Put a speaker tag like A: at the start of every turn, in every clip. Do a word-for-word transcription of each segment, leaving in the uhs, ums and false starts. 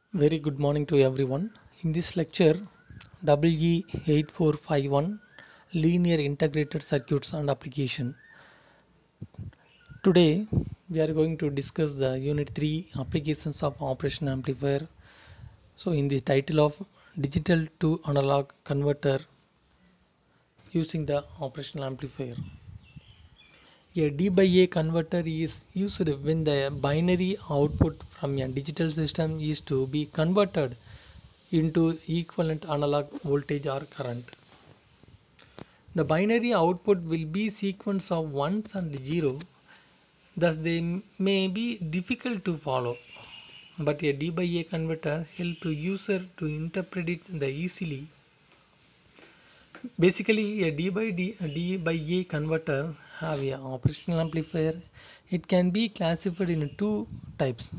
A: Very good morning to everyone. In this lecture, W E eight four five one Linear Integrated Circuits and Application. Today, we are going to discuss the Unit three Applications of Operation Amplifier. So, in the title of Digital to Analog Converter using the Operational Amplifier. A D by A converter is used when the binary output from a digital system is to be converted into equivalent analog voltage or current. The binary output will be sequence of ones and zero, thus they may be difficult to follow, but a D by A converter helps to user to interpret it the easily. Basically, a D by D, D by A converter have a operational amplifier. It can be classified in two types.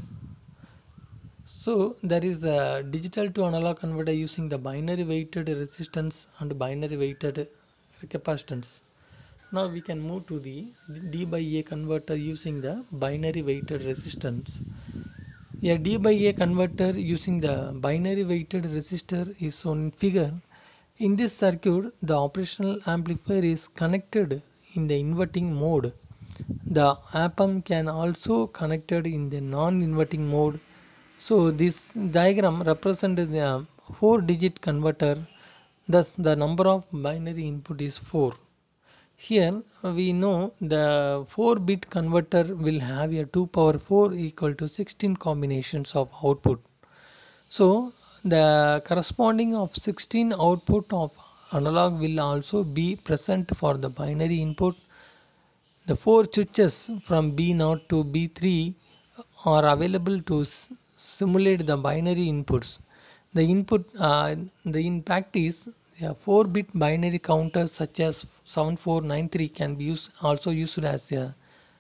A: So there is a digital to analog converter using the binary weighted resistance and binary weighted capacitance. Now we can move to the D by A converter using the binary weighted resistance. A D by A converter using the binary weighted resistor is shown in figure. In this circuit, the operational amplifier is connected in the inverting mode. The op-amp can also connected in the non-inverting mode. So this diagram represents the four digit converter, thus the number of binary input is four. Here we know the four bit converter will have a two power four equal to sixteen combinations of output. So the corresponding of sixteen output of analog will also be present for the binary input. The four switches from B zero to B three are available to simulate the binary inputs. The input, uh, the in practice, a four bit binary counter such as seven four nine three can be used, also used as a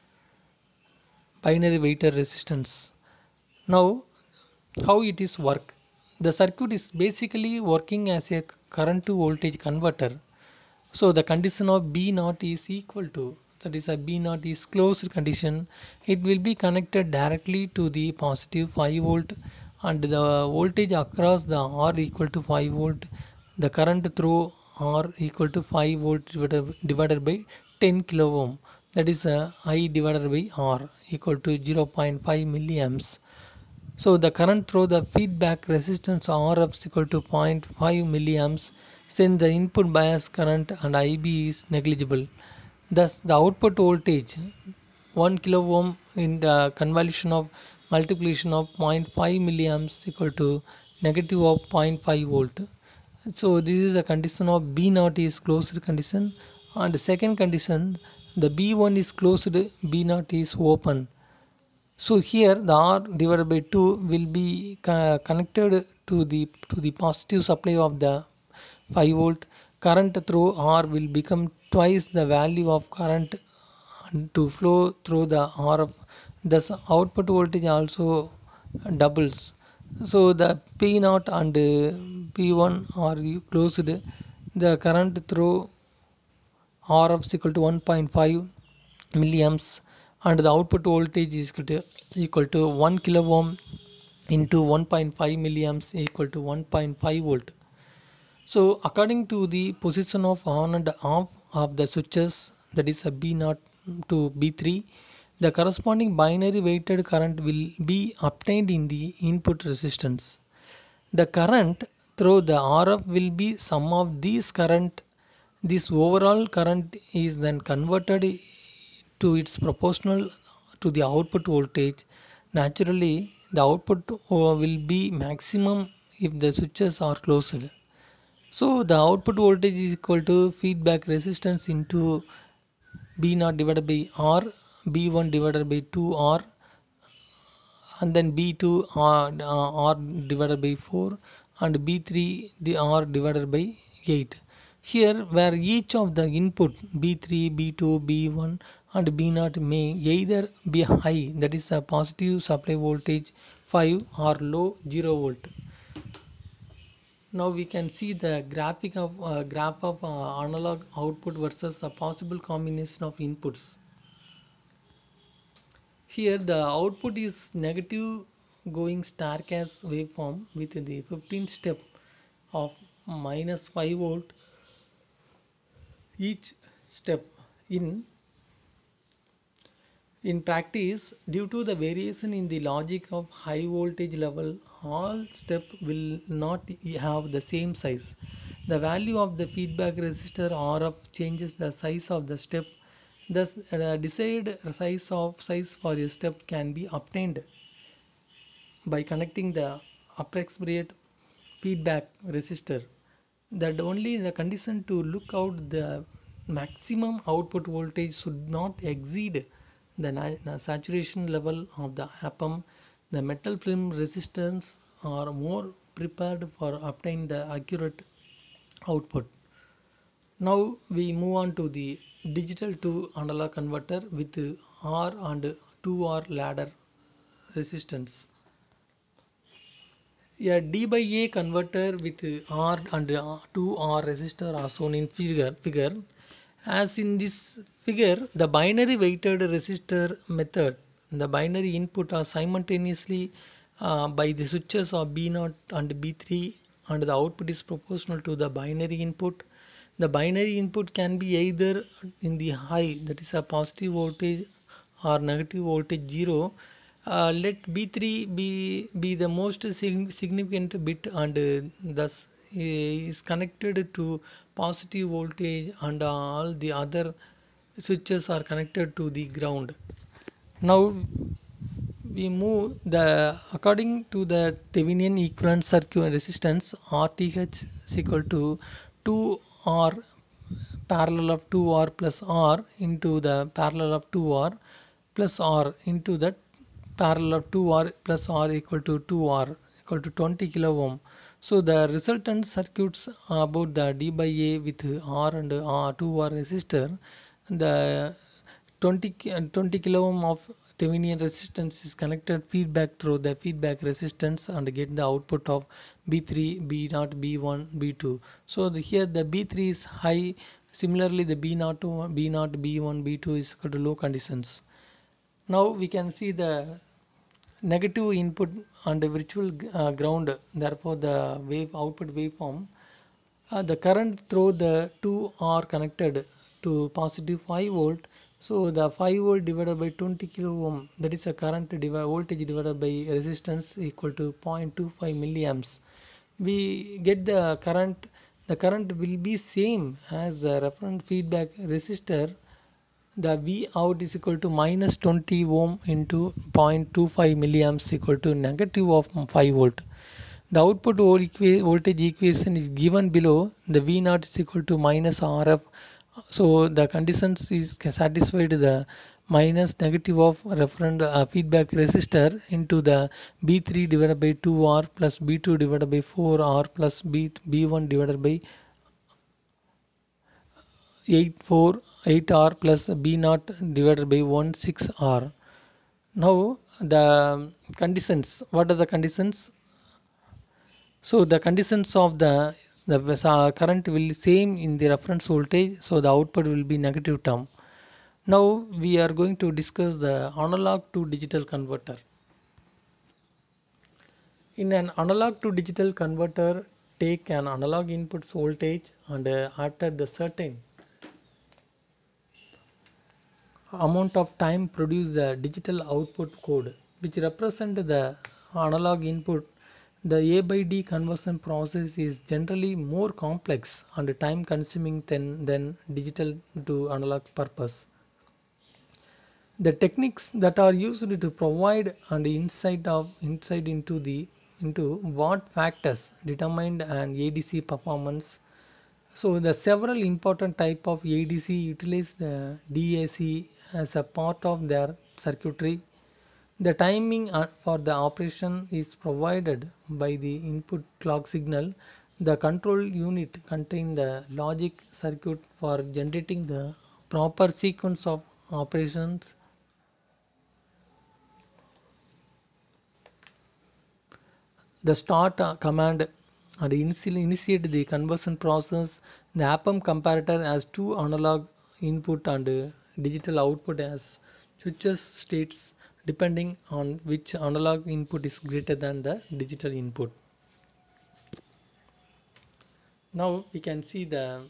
A: binary weighted resistance. Now, how it is work? The circuit is basically working as a current to voltage converter. So the condition of B zero is equal to, that is a B zero is closed condition. It will be connected directly to the positive five volt and the voltage across the R equal to five volt. The current through R equal to five volt divided, divided by ten kilo ohm. That is a I divided by R equal to zero point five milliamps. So the current through the feedback resistance R F is equal to zero point five milliamps, since the input bias current and I B is negligible. Thus the output voltage one kilo ohm in the convolution of multiplication of zero point five milliamps equal to negative of zero point five volt. So this is a condition of B zero is closed condition, and the second condition, the B one is closed, B zero is open. So here the R divided by two will be connected to the to the positive supply of the five volt. Current through R will become twice the value of current to flow through the R F. Thus output voltage also doubles. So the P zero and P one are closed. The current through R F is equal to one point five milliamps, and the output voltage is equal to, equal to one kilo ohm into one point five milliamps equal to one point five volt. So according to the position of on and off of the switches, that is a B zero to B three, the corresponding binary weighted current will be obtained in the input resistance. The current through the R F will be sum of these current. This overall current is then converted to its proportional to the output voltage. Naturally, the output will be maximum if the switches are closed. So the output voltage is equal to feedback resistance into B zero divided by R, B one divided by two R, and then B two R, R divided by four, and B three the R divided by eight. Here where each of the input B three, B two, B one and B zero may either be high, that is a positive supply voltage five, or low zero volt. Now we can see the graphic of uh, graph of uh, analog output versus a possible combination of inputs. Here the output is negative going staircase waveform with the fifteen step of minus five volt each step. In In practice, due to the variation in the logic of high voltage level, all steps will not have the same size. The value of the feedback resistor R F changes the size of the step. Thus, the desired size of size for a step can be obtained by connecting the approximate feedback resistor. That only the condition to look out the maximum output voltage should not exceed the saturation level of the atom. The metal film resistors are more prepared for obtain the accurate output. Now we move on to the digital to analog converter with R and two R ladder resistance. A D by A converter with R and two R resistor are shown in figure. figure. As in this figure, the binary weighted resistor method, the binary input are simultaneously uh, by the switches of B zero and B three, and the output is proportional to the binary input. The binary input can be either in the high, that is a positive voltage, or negative voltage zero. Uh, let B three be, be the most significant bit, and uh, thus uh, is connected to positive voltage, and all the other switches are connected to the ground. Now we move the according to the Thevenin equivalent circuit resistance, R T H is equal to two R parallel of two R plus R into the parallel of two R plus R into the parallel of two R plus R equal to two R equal to twenty kilo ohm. So the resultant circuits about the D by A with R and R two R resistor, the twenty, twenty kilo ohm of Thevenin resistance is connected feedback through the feedback resistance and get the output of B three, B zero, B one, B two. So the, here the B three is high. Similarly, the B zero, B zero, B one, B two is equal to low conditions. Now we can see the negative input and virtual uh, ground. Therefore, the wave output waveform, uh, the current through the two are connected to positive five volt. So the five volt divided by twenty kilo ohm, that is a current divided voltage divided by resistance equal to zero point two five milliamps. We get the current. The current will be same as the reference feedback resistor. The V out is equal to minus twenty ohm into zero point two five milliamps equal to negative of five volt. The output voltage equation is given below. The V zero is equal to minus R F. So the conditions is satisfied, the minus negative of reference uh, feedback resistor into the B three divided by two R plus B two divided by four R plus B, B1 divided by eight four eight R plus B zero divided by one six R. Now the conditions, what are the conditions? So the conditions of the the current will be same in the reference voltage, so the output will be negative term. Now we are going to discuss the analog to digital converter. In an analog to digital converter, take an analog input voltage and uh, after the certain amount of time produce the digital output code which represent the analog input. The A by D conversion process is generally more complex and time consuming than, than digital to analog purpose. The techniques that are used to provide an insight of insight into the into what factors determine an A D C performance. So the several important type of A D C utilize the D A C as a part of their circuitry. The timing for the operation is provided by the input clock signal. The control unit contains the logic circuit for generating the proper sequence of operations. The start command and initiate the conversion process. The A P A M comparator has two analog input and digital output as switches states depending on which analog input is greater than the digital input. Now we can see the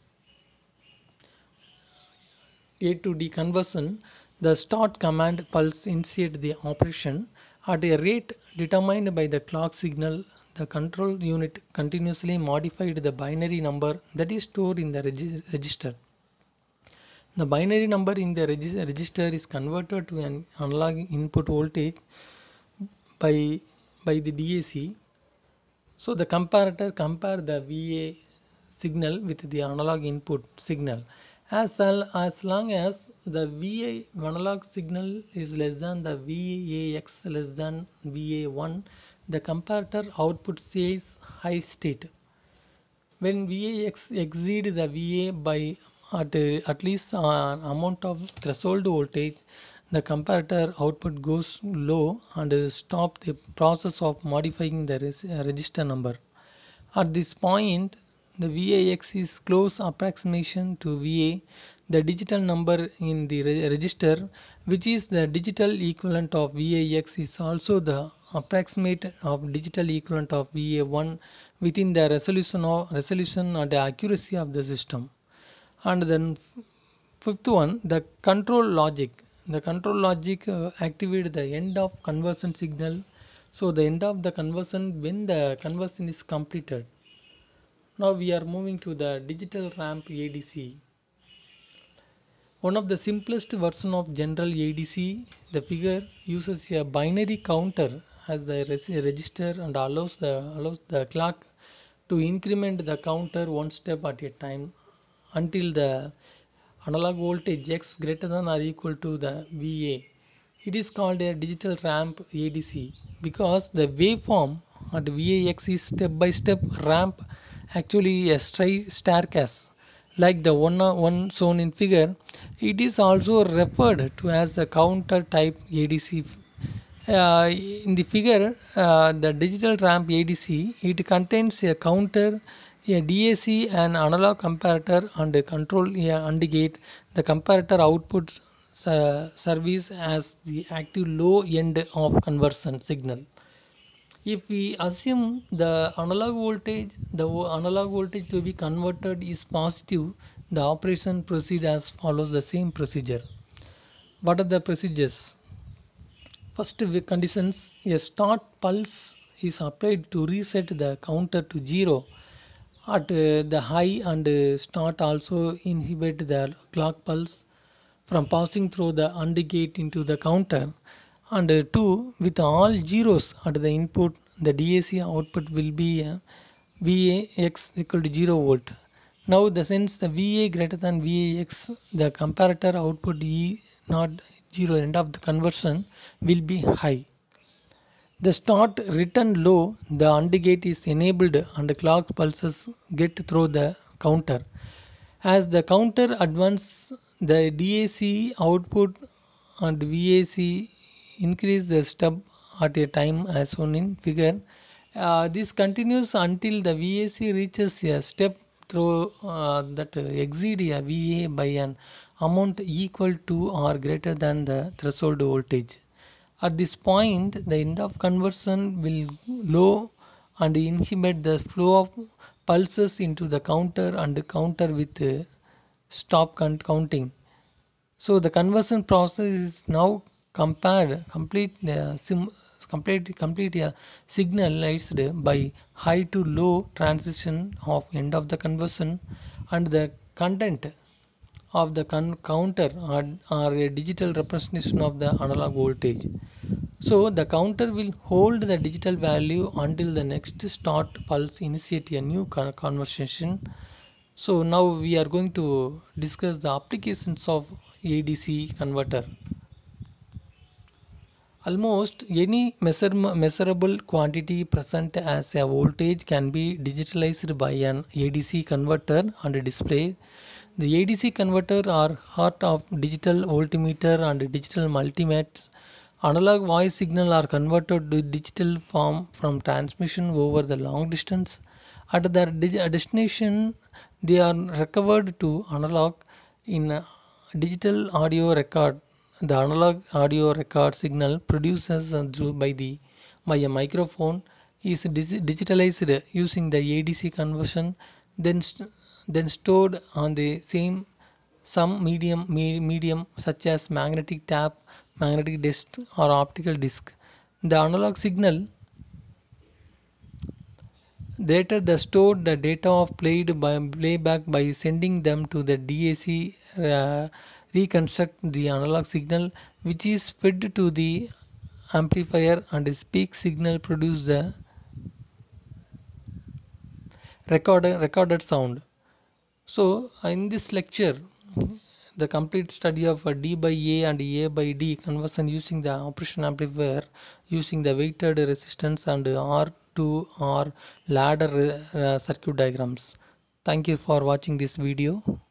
A: A to D conversion. The start command pulse initiate the operation at a rate determined by the clock signal. The control unit continuously modified the binary number that is stored in the regi register. The binary number in the regi register is converted to an analog input voltage by, by the D A C. So the comparator compare the V A signal with the analog input signal. As, well, as long as the V A analog signal is less than the V A X less than V A one, the comparator output says high state. When V A X exceed the V A by at, at least an amount of threshold voltage, the comparator output goes low and stop the process of modifying the register number. At this point, the V A X is close approximation to V A, the digital number in the re register, which is the digital equivalent of V A X, is also the approximate of digital equivalent of V A one within the resolution of resolution and the accuracy of the system. And then fifth one, the control logic. The control logic uh, activate the end of conversion signal. So the end of the conversion when the conversion is completed. Now we are moving to the digital ramp A D C. One of the simplest version of general A D C, the figure uses a binary counter as the register and allows the allows the clock to increment the counter one step at a time until the analog voltage X greater than or equal to the V A. It is called a digital ramp A D C because the waveform at V A X is step by step ramp, actually a staircase like the one, one shown in figure. It is also referred to as the counter type A D C. Uh, in the figure, uh, the digital ramp A D C, it contains a counter, a D A C, an analog comparator and a control AND gate. The comparator output uh, service as the active low end of conversion signal. If we assume the analog voltage, the analog voltage to be converted is positive, the operation proceeds as follows the same procedure. What are the procedures? First conditions, a start pulse is applied to reset the counter to zero. At uh, the high and uh, start also inhibit the clock pulse from passing through the AND gate into the counter. And uh, two, with all zeros at the input, the D A C output will be uh, V A X equal to zero volt. Now the since the V A greater than V A X, the comparator output E not zero, end of the conversion, will be high. The start return low, the AND gate is enabled and the clock pulses get through the counter. As the counter advances, the D A C output and V A C increase the step at a time as shown in figure. Uh, this continues until the V A C reaches a step through uh, that exceed a V A by an amount equal to or greater than the threshold voltage. At this point, the end of conversion will low and inhibit the flow of pulses into the counter and counter with uh, stop counting. So the conversion process is now compared complete uh, sim, complete complete uh, signalized by high to low transition of end of the conversion, and the content of the counter are, are a digital representation of the analog voltage. So the counter will hold the digital value until the next start pulse initiate a new con conversation. So now we are going to discuss the applications of A D C converter. Almost any measure measurable quantity present as a voltage can be digitalized by an A D C converter and displayed. The A D C converter are heart of digital voltmeter and digital multimeters. Analog voice signal are converted to digital form from transmission over the long distance. At their destination, they are recovered to analog in digital audio record The analog audio record signal produced by the by a microphone is digitalized using the A D C conversion, then then stored on the same some medium medium such as magnetic tape, magnetic disc, or optical disc. The analog signal later the stored the data of played by playback by sending them to the D A C uh, reconstruct the analog signal, which is fed to the amplifier, and speak signal produce the recorded recorded sound. So in this lecture, the complete study of uh, D by A and A by D conversion using the operation amplifier using the weighted resistance and R to R ladder uh, circuit diagrams. Thank you for watching this video.